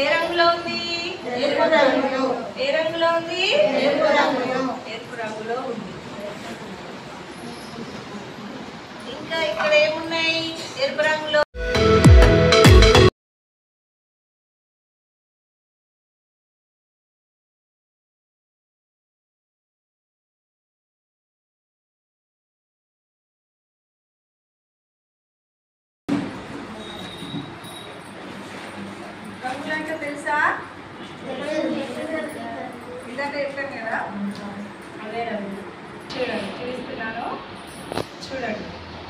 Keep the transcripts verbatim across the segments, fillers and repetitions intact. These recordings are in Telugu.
రంగులో ఉంది? ఏ రంగులో ఉంది? ఎరుపు రంగులో ఉంది. ఇంకా ఇక్కడ ఏమున్నాయి ఎరుపు రంగులో? రంగులంటే తెలుసా? ఇదంటే చెప్పాను కదా, అదే రంగు. చూడండి, చూపిస్తున్నాను, చూడండి.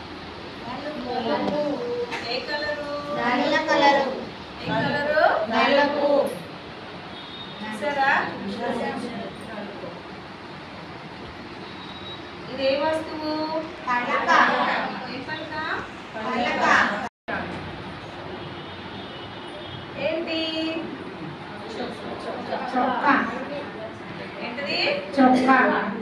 ఏ కలరు? నల్ల కలరు. ఏ కలరు? నలుపు. చూసారా? ఇది ఏ వస్తువు? పలక. ఏ పలక? పలక. ఏంటి? చొక్కా. ఏంటిది? చొక్కా.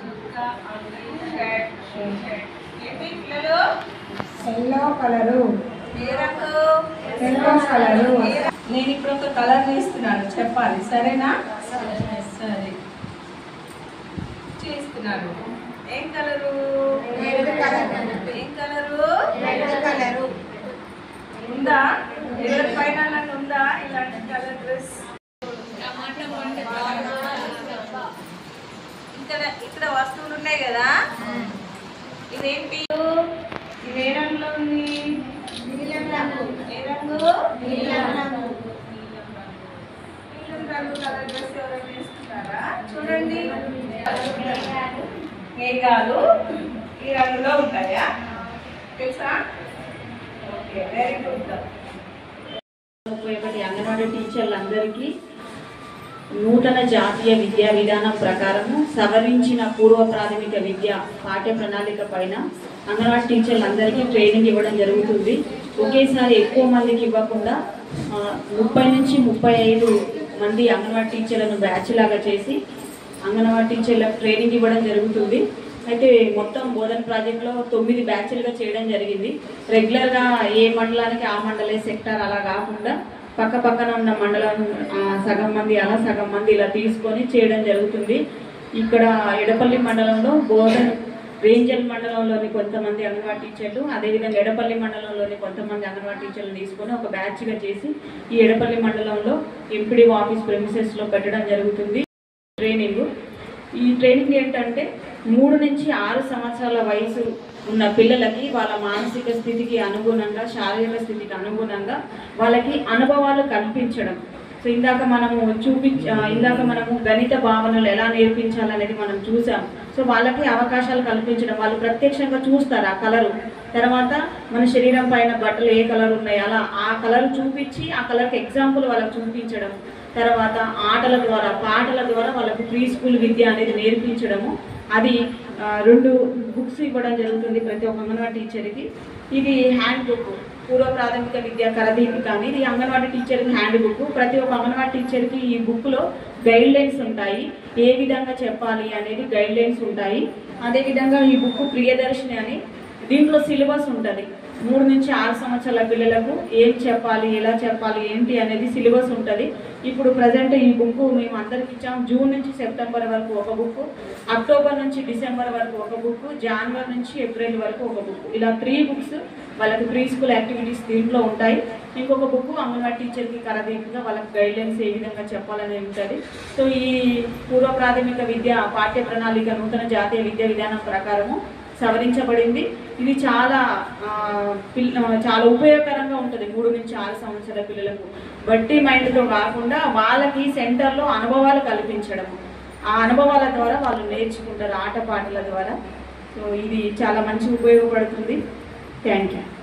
ఏంటి పిల్లలు? Yellow colour. ఏ రంగు? Yellow colour. నేను ఇప్పుడు ఒక కలర్ వేస్తున్నాను, చెప్పాలి, సరేనా? సరే, చేస్తున్నాను. ఏం కలరు? Red colour. ఏం కలరు? Red colour. ఉందా? ఎవరి పైన ఉందా ఇలాంటి కలర్ డ్రెస్? ఇక్కడ ఇక్కడ వస్తువులు ఉన్నాయి కదా, ఇదేంటి? ఇది ఏ రంగులో ఉంది? నీలం రంగు. ఏ రంగు? నీలం రంగు. నీలం రంగు కలర్ డ్రెస్ ఎవరైనా వేసుకుంటారా? చూడండి, మేఘాలు ఈ రంగులో ఉంటాయా? తెలుసా? Okay, very good. ముప్పై ఒకటి అంగన్వాడీ టీచర్లందరికీ నూతన జాతీయ విద్యా విధానం ప్రకారము సవరించిన పూర్వ ప్రాథమిక విద్య పాఠ్య ప్రణాళిక పైన అంగన్వాడీ టీచర్లందరికీ ట్రైనింగ్ ఇవ్వడం జరుగుతుంది. ఒకేసారి ఎక్కువ మందికి ఇవ్వకుండా ముప్పై నుంచి ముప్పై ఐదు మంది అంగన్వాడీ టీచర్లను బ్యాచ్ లాగా చేసి అంగన్వాడీ టీచర్లకు ట్రైనింగ్ ఇవ్వడం జరుగుతుంది. అయితే మొత్తం బోధన ప్రాజెక్టులో తొమ్మిది బ్యాచ్లుగా చేయడం జరిగింది. రెగ్యులర్గా ఏ మండలానికి ఆ మండలే సెక్టార్ అలా కాకుండా పక్క పక్కన ఉన్న మండలం సగం మంది అలా సగం మంది ఇలా తీసుకొని చేయడం జరుగుతుంది. ఇక్కడ ఎడపల్లి మండలంలో బోధన రేంజల్ మండలంలోని కొంతమంది అంగన్వాడీ టీచర్లు, అదేవిధంగా ఎడపల్లి మండలంలోని కొంతమంది అంగన్వాడీ టీచర్లు తీసుకొని ఒక బ్యాచ్గా చేసి ఈ ఎడపల్లి మండలంలో ఎంపీడీ ఆఫీస్ ప్రెమిసెస్లో పెట్టడం జరుగుతుంది ట్రైనింగ్. ఈ ట్రైనింగ్ ఏంటంటే మూడు నుంచి ఆరు సంవత్సరాల వయసు ఉన్న పిల్లలకి వాళ్ళ మానసిక స్థితికి అనుగుణంగా, శారీరక స్థితికి అనుగుణంగా వాళ్ళకి అనుభవాలు కల్పించడం. సో ఇందాక మనము చూపి ఇందాక మనము గణిత భావనలు ఎలా నేర్పించాలనేది మనం చూసాం. సో వాళ్ళకి అవకాశాలు కల్పించడం, వాళ్ళు ప్రత్యక్షంగా చూస్తారు ఆ కలరు, తర్వాత మన శరీరం పైన బట్టలు ఏ కలర్ ఉన్నాయి అలా ఆ కలర్ చూపించి ఆ కలర్కి ఎగ్జాంపుల్ వాళ్ళకి చూపించడం, తర్వాత ఆటల ద్వారా పాటల ద్వారా వాళ్ళకు ప్రీ స్కూల్ విద్య అనేది నేర్పించడము. అది రెండు బుక్స్ ఇవ్వడం జరుగుతుంది ప్రతి ఒక్క అంగన్వాడీ టీచర్కి. ఇది హ్యాండ్ బుక్, పూర్వ ప్రాథమిక విద్యా కరదీపిక అని ఇది అంగన్వాడీ టీచర్కి హ్యాండ్ బుక్. ప్రతి ఒక్క అంగన్వాడీ టీచర్కి ఈ బుక్లో గైడ్ లైన్స్ ఉంటాయి, ఏ విధంగా చెప్పాలి అనేది గైడ్ లైన్స్ ఉంటాయి. అదేవిధంగా ఈ బుక్ ప్రియదర్శిని అని దీంట్లో సిలబస్ ఉంటుంది. మూడు నుంచి ఆరు సంవత్సరాల పిల్లలకు ఏం చెప్పాలి, ఎలా చెప్పాలి, ఏంటి అనేది సిలబస్ ఉంటుంది. ఇప్పుడు ప్రజెంట్ ఈ బుక్ మేము అందరికి ఇచ్చాం. జూన్ నుంచి సెప్టెంబర్ వరకు ఒక బుక్, అక్టోబర్ నుంచి డిసెంబర్ వరకు ఒక బుక్, జనవరి నుంచి ఏప్రిల్ వరకు ఒక బుక్, ఇలా త్రీ బుక్స్ వాళ్ళకి ప్రీ స్కూల్ యాక్టివిటీస్ దీంట్లో ఉంటాయి. ఇంకొక బుక్ అంగన్వాడీ టీచర్కి కరదీపిగా వాళ్ళకి గైడ్లైన్స్ ఏ విధంగా చెప్పాలని ఉంటుంది. సో ఈ పూర్వ ప్రాథమిక విద్య పాఠ్య ప్రణాళిక నూతన జాతీయ విద్యా విధానం ప్రకారము సవరించబడింది. ఇది చాలా చాలా ఉపయోగకరంగా ఉంటుంది మూడు నుంచి ఆరు సంవత్సరాల పిల్లలకు. బట్టి మైండ్తో కాకుండా వాళ్ళకి సెంటర్లో అనుభవాలు కల్పించడం, ఆ అనుభవాల ద్వారా వాళ్ళు నేర్చుకుంటారు ఆటపాటల ద్వారా. సో ఇది చాలా మంచి ఉపయోగపడుతుంది. Thank you.